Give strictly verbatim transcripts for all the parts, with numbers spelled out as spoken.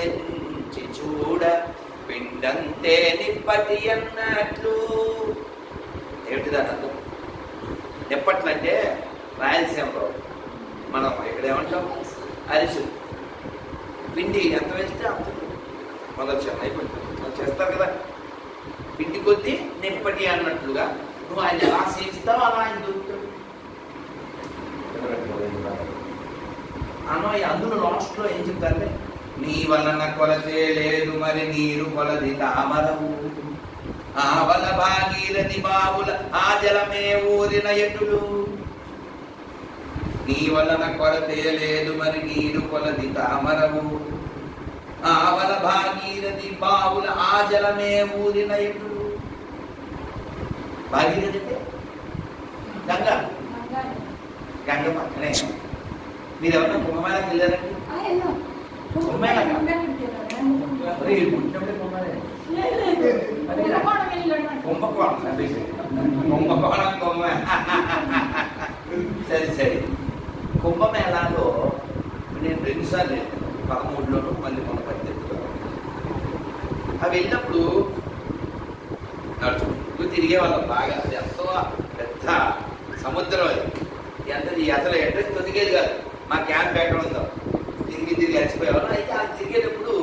తొలించి చూడ పిండంతే నిప్పటి అన్నట్లు. ఏమిటిదా నన్ను నిప్పట్లంటే రాయలసీమలో మనం ఇక్కడ ఏమంటాం అరిసు. పిండి ఎంత వేస్తే అంత మొదలు చెన్నై చేస్తారు కదా. పిండి కొద్దీ నిప్పటి అన్నట్లుగా నువ్వు ఆయన ఎలా సేవిస్తావు అలా ఆయన దొరుకుతాడు. అన్నో అందులో లాస్ట్లో ఏం చెప్తారంటే నీ వలన కొలతే లేదు మరి నీరు కొలది తామరవు ఆవల భాగీరథి బావుల ఆ జలమే ఊరిన ఎటులు. నీ వలన కొలతే లేదు మరి నీరు కొలది తామరవు ఆవల భాగీరథి బావుల ఆ జలమే ఊరిన ఎటులు. భాగీరథి అంటే గంగ. గంగ పక్కనే. మీరు ఎవరైనా కుంభమేళకి వెళ్ళారండి? కుంభమేళ కుంభకోణం కుంభకోణం కుంభ సరే సరే. కుంభమేళాలో నేను రెండుసార్లు వెళ్ళాను, పదమూడులోను మళ్ళీ మొన్న పద్దెనిమిదిలో. అవి వెళ్ళినప్పుడు నడుచుకుంటూ తిరిగే వాళ్ళం బాగా. అది ఎంతో పెద్ద సముద్రం. అది ఎంత అసలు అడ్రస్ తొదిగేది కాదు. మా క్యాంప్ ఎక్కడ ఉందో తిరిగి తిరిగి అలసిపోయేవాళ్ళం. అయితే అది తిరిగేటప్పుడు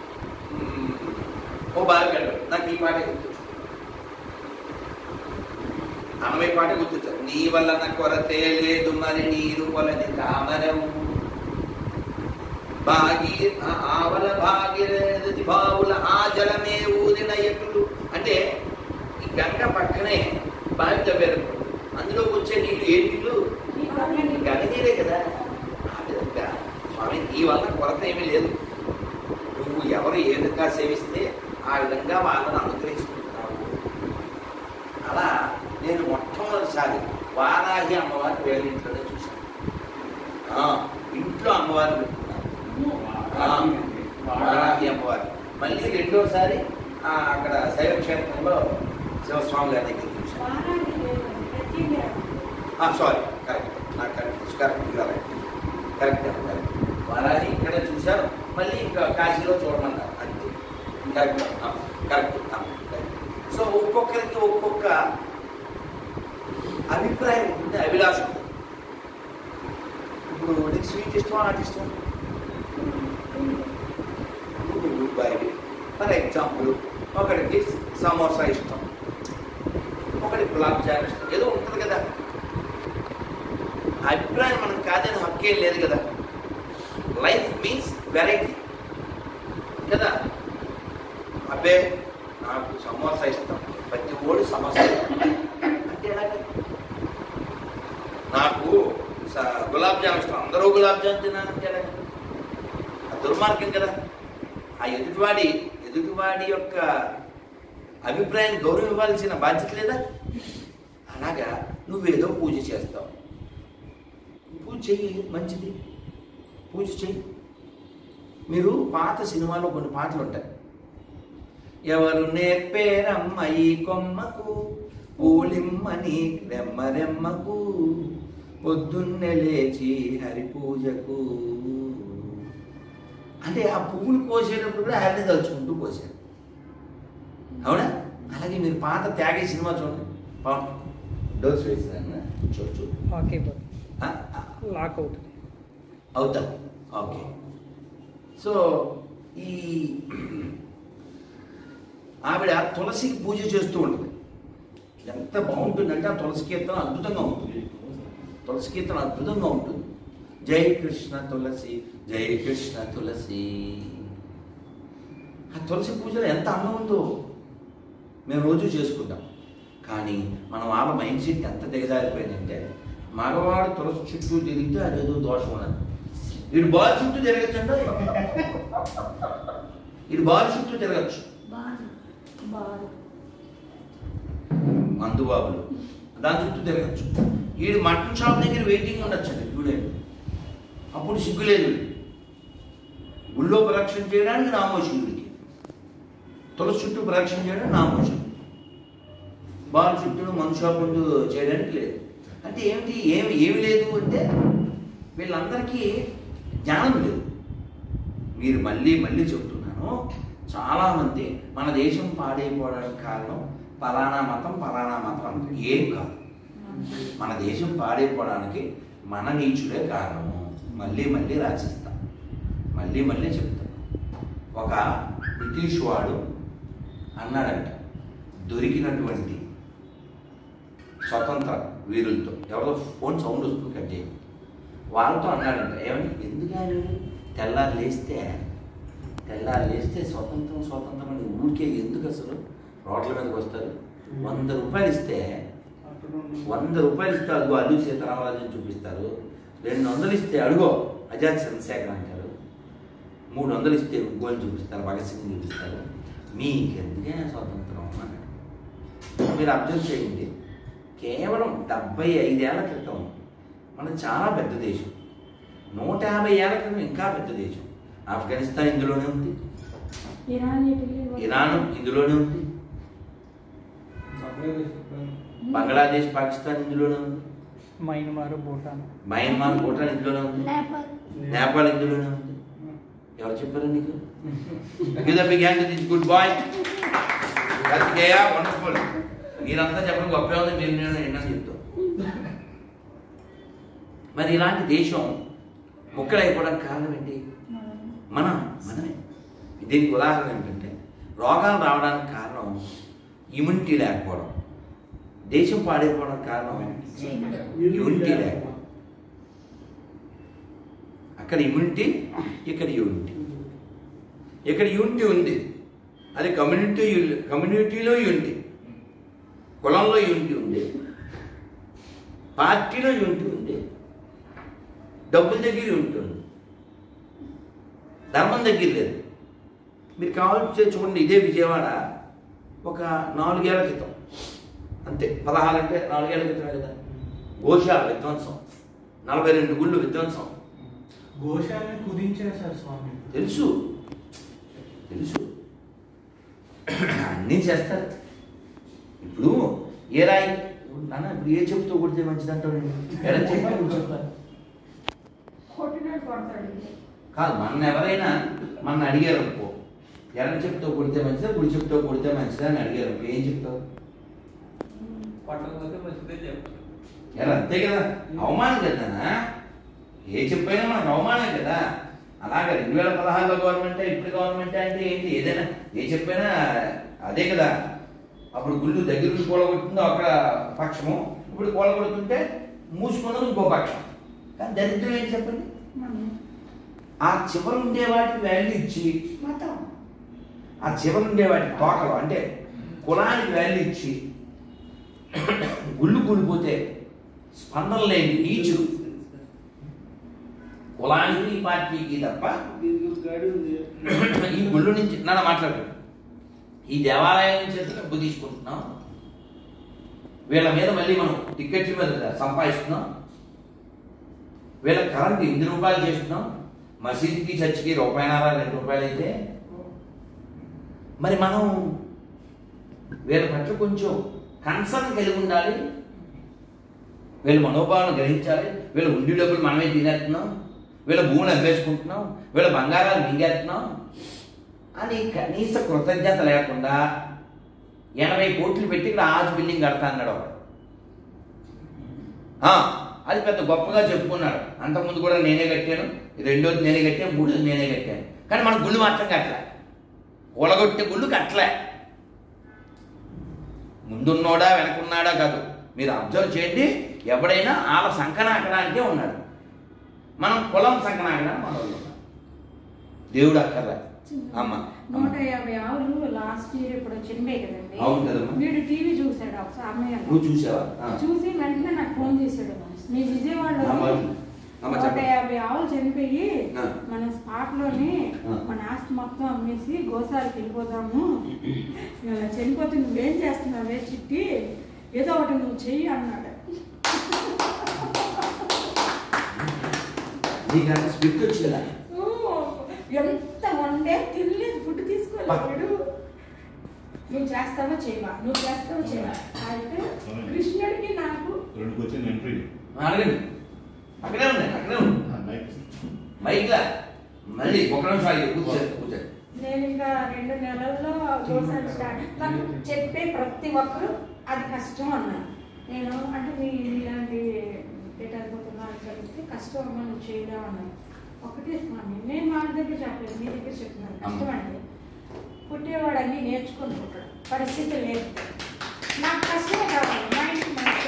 ఓ బాగా వెళ్ళాడు. నాకు ఈ పాటే గుర్తు, అన్నమయ్య పాట గుర్తుంటారు. నీ వలన కొరతే లేదు మరి నీరు కొలది తామరవు భాగీ ఆవల భాగీరథి బావుల ఆ జలమే ఊదిన ఎటులు. అంటే ఈ గంగ పక్కనే బావి తవ్వారు. అందులోకి వచ్చే నీళ్ళు ఏ నీళ్ళు? గంగ నీరే కదా. ఆ విధంగా స్వామి నీ వల్ల కొరత ఏమీ లేదు. నువ్వు ఎవరు ఏ విధంగా సేవిస్తే ఆ విధంగా వాళ్ళని అనుగ్రహిస్తున్నావు. అలా నేను మొట్టమొదటిసారి వారాహి అమ్మవారిని వేరే ఇంట్లోనే చూశాను. ఇంట్లో అమ్మవారిని పెట్టుకున్నాను, వారాహి అమ్మవారిని. మళ్ళీ రెండోసారి అక్కడ శైవక్షేత్రంలో శివస్వామి గారి దగ్గర చూశాను. సారీ కరెక్ట్, నాకు correct correct correct correct correct Varahi ఇక్కడే చూశాను. మళ్ళీ ఇంకా కాశీలో చూడమన్నారు. అంతే. Correct correct correct. సో ఒక్కొక్కరికి ఒక్కొక్క అభిప్రాయం ఉంటుంది, అభిలాషం. ఇప్పుడు నీకు స్వీట్ ఇష్టమా నాకు ఇష్టం? బాయ్ ఫర్ ఎగ్జాంపుల్ ఒకరికి సమోసా ఇష్టం, ఒకటి గులాబ్ జామ్ ఇష్టం, ఏదో ఉంటుంది కదా. అభిప్రాయం మనం కాదని హక్కేం లేదు కదా. లైఫ్ మీన్స్ వెరైటీ కదా. అబ్బే నాకు సమోసా ఇష్టం, ప్రతి ఓడి సమోసా అంటే ఎలాగే. నాకు గులాబ్ జామ్ ఇష్టం, అందరూ గులాబ్ జామ్ తినాలంటే ఎలాగే. ఆ దుర్మార్గం కదా. ఆ ఎదుటివాడి ఎదుటివాడి యొక్క అభిప్రాయాన్ని గౌరవం ఇవ్వాల్సిన బాధ్యత లేదా? అలాగా నువ్వేదో పూజ చేస్తావు, పూజ చెయ్యి, మంచిది, పూజ చెయ్యి. మీరు పాత సినిమాలో కొన్ని పాటలు ఉంటాయి. ఎవరు నేర్పేరమ్మ ఈ కొమ్మకు పూలిమ్మని రెమ్మ రెమ్మకు పొద్దున్నే లేచి హరి పూజకు. అంటే ఆ పువ్వులు కోసేటప్పుడు కూడా హరిని తలుచుకుంటూ కోసారు. అవునా? అలాగే మీరు పాత త్యాగే సినిమా చూడండి. పవన్ డోస్ వేసిన చూడచ్చు లాక్ అవుతుంది అవుతా. ఓకే. సో ఈ ఆవిడ తులసికి పూజ చేస్తూ ఉంటుంది. ఎంత బాగుంటుందంటే ఆ తులసి కీర్తన అద్భుతంగా ఉంటుంది. తులసి కీర్తన అద్భుతంగా ఉంటుంది. జై కృష్ణ తులసి, జై కృష్ణ తులసి. ఆ తులసి పూజలో ఎంత అందం ఉందో మేము రోజు చేసుకుంటాం. కానీ మన వాళ్ళ మైండ్ సెట్ ఎంత దిగజారిపోయిందంటే మగవాడు తులసి చుట్టూ తిరిగితే అదేదో దోషం ఉన్నది. వీడు బాల్ చుట్టూ తిరగచ్చండి, వీడు బాల్ చుట్టూ తిరగచ్చు. మందుబాబులు దాని చుట్టూ తిరగచ్చు. వీడు మటన్ షాప్ దగ్గర వెయిటింగ్ ఉండొచ్చండి. వీడే అప్పుడు సిగ్గులేదు. గుళ్ళో ప్రదక్షిణ చేయడానికి నామోషి, వీడికి తులసి చుట్టూ ప్రదక్షిణ చేయడానికి నామోషి. బాల్ చుట్టూ మందు షాప్ ముందు చేయడానికి లేదు. అంటే ఏమిటి, ఏమి ఏమి లేదు అంటే వీళ్ళందరికీ జ్ఞానం లేదు. మీరు మళ్ళీ మళ్ళీ చెప్తున్నాను, చాలామంది మన దేశం పాడైపోవడానికి కారణం పలానా మతం పలానా మతం అంటే ఏం కాదు. మన దేశం పాడైపోవడానికి మన నీచుడే కారణము. మళ్ళీ మళ్ళీ రాసిస్తాం, మళ్ళీ మళ్ళీ చెప్తాం. ఒక బ్రిటిష్ వాడు అన్నాడంట, దొరికినటువంటి స్వతంత్ర వీరులతో, ఎవరో ఫోన్ సౌండ్ వస్తుంది కట్ చేయండి, వాళ్ళతో అన్నాడంట, ఏమని, ఎందుకని తెల్లారు లేస్తే తెల్లారు లేస్తే స్వతంత్రం స్వతంత్రం అని ఊరికే ఎందుకు అసలు రోడ్ల మీదకి వస్తారు? వంద రూపాయలు ఇస్తే వంద రూపాయలు ఇస్తే అడుగో అల్లు సీతారామరాజుని చూపిస్తారు, రెండు వందలు ఇస్తే అడుగో అజాద్ చంద్రశేఖర్ అంటారు, మూడు వందలు ఇస్తే గోల్ చూపిస్తారు, భగత్ సింగ్ చూపిస్తారు, మీకెందుకే స్వతంత్రం అన్నాడు. మీరు అబ్జర్వ్ చేయండి, కేవలం డెబ్బై ఐదేళ్ల క్రితం మనది చాలా పెద్ద దేశం, నూట యాభై ఏళ్ల క్రితం ఇంకా పెద్ద దేశం. ఆఫ్ఘనిస్తాన్ ఇందులోనే ఉంది, ఇరాన్ ఇందులోనే ఉంది, బంగ్లాదేశ్ పాకిస్తాన్ ఇందులోనే ఉంది, మయన్మార్ భూటాన్ మయన్మార్ భూటాన్ ఇందులోనే ఉంది, నేపాల్ ఇందులోనే ఉంది. ఎవరు చెప్పారు నీకు? Good boy, wonderful. మీరంతా చెప్పడం గొప్ప ఉంది, మీరు నేను ఎన్నని చెప్తాం. మరి ఇలాంటి దేశం ముక్కలైపోవడానికి కారణం ఏంటి? మనం మనమే. దీనికి ఉదాహరణ ఏంటంటే, రోగాలు రావడానికి కారణం ఇమ్యూనిటీ లేకపోవడం, దేశం పాడైపోవడానికి కారణం ఇమ్యూనిటీ లేకపోవడం. అక్కడ ఇమ్యూనిటీ, ఇక్కడ యూనిటీ. ఇక్కడ యూనిటీ ఉంది, అది కమ్యూనిటీ కమ్యూనిటీలో యూనిటీ, కులంలో యూనిటీ ఉంది, పార్టీలో యూనిటీ ఉంది, డబ్బుల దగ్గర యూనిటీ ఉంది, ధర్మం దగ్గర లేదు. మీరు కావాల్సి చూడండి, ఇదే విజయవాడ ఒక నాలుగేళ్ల క్రితం, అంతే పదహారు అంటే నాలుగేళ్ల క్రితమే కదా, గోశాల విధ్వంసం, నలభై రెండు గుళ్ళు విధ్వంసం. గోశాలని కుదించారు సార్ స్వామి. తెలుసు తెలుసు అన్నీ చేస్తారు. ఇప్పుడు ఏ రాయి నాన్న, ఇప్పుడు ఏ చెప్పుతో కొడితే మంచిదంటావు? నేను ఎలా చెప్పాను కాదు, మన ఎవరైనా మన అడిగారు అనుకో, ఎర్ర చెప్పుతో కొడితే మంచిదా గుడి చెప్పుతో కొడితే మంచిదా అని అడిగారు అనుకో, ఏం చెప్తావు? ఎర్ర, అంతే కదా, అవమానం కదా. ఏ చెప్పైనా మనకు అవమానం కదా. అలాగే రెండు వేల పదహారులో గవర్నమెంట్ ఇప్పుడు గవర్నమెంట్ అంటే ఏంటి? ఏదైనా ఏ చెప్పైనా అదే కదా. అప్పుడు గుళ్ళు దగ్గర కూలగొట్టిందో ఒక పక్షము, ఇప్పుడు కూలగొడుతుంటే మూసుకున్నది ఇంకో పక్షం. కానీ దరిద్రం ఏంటి చెప్పండి? ఆ చివరి ఉండే వాటికి వాల్యూ ఇచ్చి మాత్రం, ఆ చివరి ఉండే వాటి తోకలు అంటే కులానికి వాల్యూ ఇచ్చి గుళ్ళు కూలిపోతే స్పందన లేని నీచుడు కులానికి ఈ పార్టీకి తప్ప ఈ గుళ్ళు నుంచి నన్ను మాట్లాడు, ఈ దేవాలయం నుంచి అయితే డబ్బు తీసుకుంటున్నాం, వీళ్ళ మీద మళ్ళీ మనం టికెట్ల మీద సంపాదిస్తున్నాం, వీళ్ళ కరెంట్ ఎనిమిది రూపాయలు చేస్తున్నాం, మసీదుకి చర్చికి రూపాయినారా రెండు రూపాయలు అయితే, మరి మనం వీళ్ళ పట్ల కొంచెం కన్సర్న్ కలిగి ఉండాలి, వీళ్ళ మనోభావాలను గ్రహించాలి. వీళ్ళ ఉండి డబ్బులు మనమే తినేస్తున్నాం, వీళ్ళ భూములు అమ్మేసుకుంటున్నాం, వీళ్ళ బంగారాలు మింగేస్తున్నాం అని కనీస కృతజ్ఞత లేకుండా ఎనభై కోట్లు పెట్టి ఇక్కడ ఆజ్ బిల్డింగ్ కడతా అన్నాడు ఒకడు. అది పెద్ద గొప్పగా చెప్పుకున్నాడు. అంతకుముందు కూడా నేనే కట్టాను, రెండోది నేనే కట్టాను, మూడోది నేనే కట్టాను. కానీ మన గుళ్ళు మాత్రం కట్టలే, కూలగొట్టే గుళ్ళు కట్టలే. ముందున్నోడా వెనకున్నాడా కాదు, మీరు అబ్జర్వ్ చేయండి. ఎవడైనా వాళ్ళ సంకనాకడానికే ఉన్నాడు, మనం కులం సంకనాకడానికి మన వాళ్ళు ఉన్నాం. దేవుడు అక్కర్లే. అమ్మ నూట యాభై ఆవులు లాస్ట్ ఇయర్ ఇప్పుడు చిన్నవే కదండి. అవును కదమ్మా. వీడు టీవీ చూసాడు ఒకసారి, నువ్వు చూసావా? చూసి వెంటనే నాకు ఫోన్ చేశాడు, మీ విజయవాడలో నూట యాభై ఆవులు చనిపోయి మన స్పాట్ లోనే మన ఆస్తి మొత్తం అమ్మేసి గోశాలకు వెళ్ళిపోతాము, చనిపోతే నువ్వేం చేస్తున్నావే చిట్టి, ఏదో ఒకటి నువ్వు చెయ్యి అన్నాడు. ఎంత వండే తినలేదు, ఫుడ్ తీసుకోలేదు. నువ్వు చేస్తావో చేయవా, నువ్వు చేస్తావో చేయవా. అయితే కృష్ణుడికి నాకు అక్కడే ఉన్నాయి, అక్కడే ఉంది మైక్లా మళ్ళీ ఒక నిమిషం ఆగి కూర్చోండి కూర్చోండి. నేను ఇంకా రెండు నెలల్లో గోశాల స్టార్ట్ నాకు చెప్పే ప్రతి ఒక్కరు అది కష్టం అన్నారు. నేను అంటే మీ ఇలాంటి పెట్టకపోతున్నా అని చెప్తే కష్టం అమ్మ నువ్వు చేయలేమన్నాను. ఒకటే స్వామి నేను వాళ్ళ దగ్గర చెప్పలేదు, మీ దగ్గర చెప్తున్నాను. కష్టం అంటే పుట్టేవాడు అన్నీ నేర్చుకొని పుట్టడం పరిస్థితి లేదు. నాకు కష్టమే కావాలి, మా ఇంటికి మంచి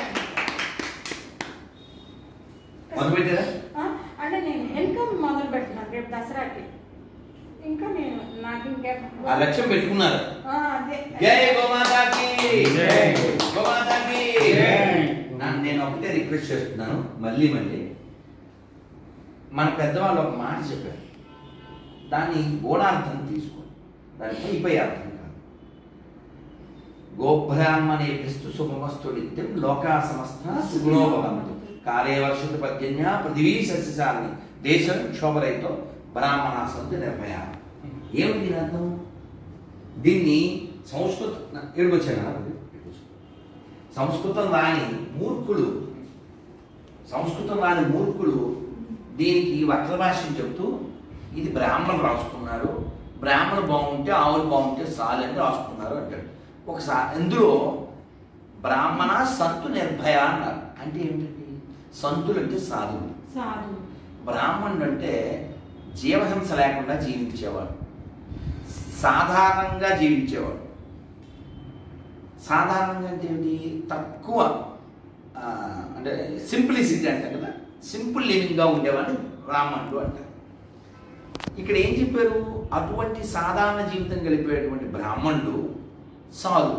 అంటే నేను ఇన్కమ్ మొదలు పెడుతున్నాను రేపు దసరాకి. ఇంకా నేను నాకు ఇంకా ఆ లక్ష్యం పెట్టుకున్నారు. అదే జై గోమాతాకి, గోమాతాకి. నేను ఒకటే రిక్వెస్ట్ చేస్తున్నాను మళ్ళీ మళ్ళీ, మన పెద్దవాళ్ళు ఒక మాట చెప్పారు, దాన్ని గూఢార్థం తీసుకోండి, దాని పై పై అర్థం కాదు. గోబ్రాహ్మణే క్రిస్తు శుభమస్తు నిత్యం లోకా సమస్త సుగుణోభవంతు కాలే వర్షిత పద్యన్య పృథివీ సస్యశాలిని దేశం క్షోభరైతో బ్రాహ్మణ సంతు నిర్భయ. ఏమిటి దీని అర్థం? దీన్ని సంస్కృతం ఏడుకొచ్చాను సంస్కృతం రాని మూర్ఖులు సంస్కృతం రాని మూర్ఖులు దీనికి వక్ర భాష్యం చెబుతూ ఇది బ్రాహ్మణులు రాసుకున్నారు, బ్రాహ్మణులు బాగుంటే ఆవులు బాగుంటే సాలు అని రాసుకున్నారు అంటాడు. ఒకసారి ఇందులో బ్రాహ్మణ సంతు నిర్భయ అన్నారు. అంటే ఏంటండి? సంతులు అంటే సాధువులు, బ్రాహ్మణుడు అంటే జీవహింస లేకుండా జీవించేవాడు, సాధారణంగా జీవించేవాడు. సాధారణంగా అంటే ఏంటి? తక్కువ అంటే సింప్లిసిటీ అంటారు కదా, సింపుల్ లివింగ్గా ఉండేవాడు బ్రాహ్మణుడు అంటారు. ఇక్కడ ఏం చెప్పారు? అటువంటి సాధారణ జీవితం గడిపేటువంటి బ్రాహ్మణుడు సాధువు.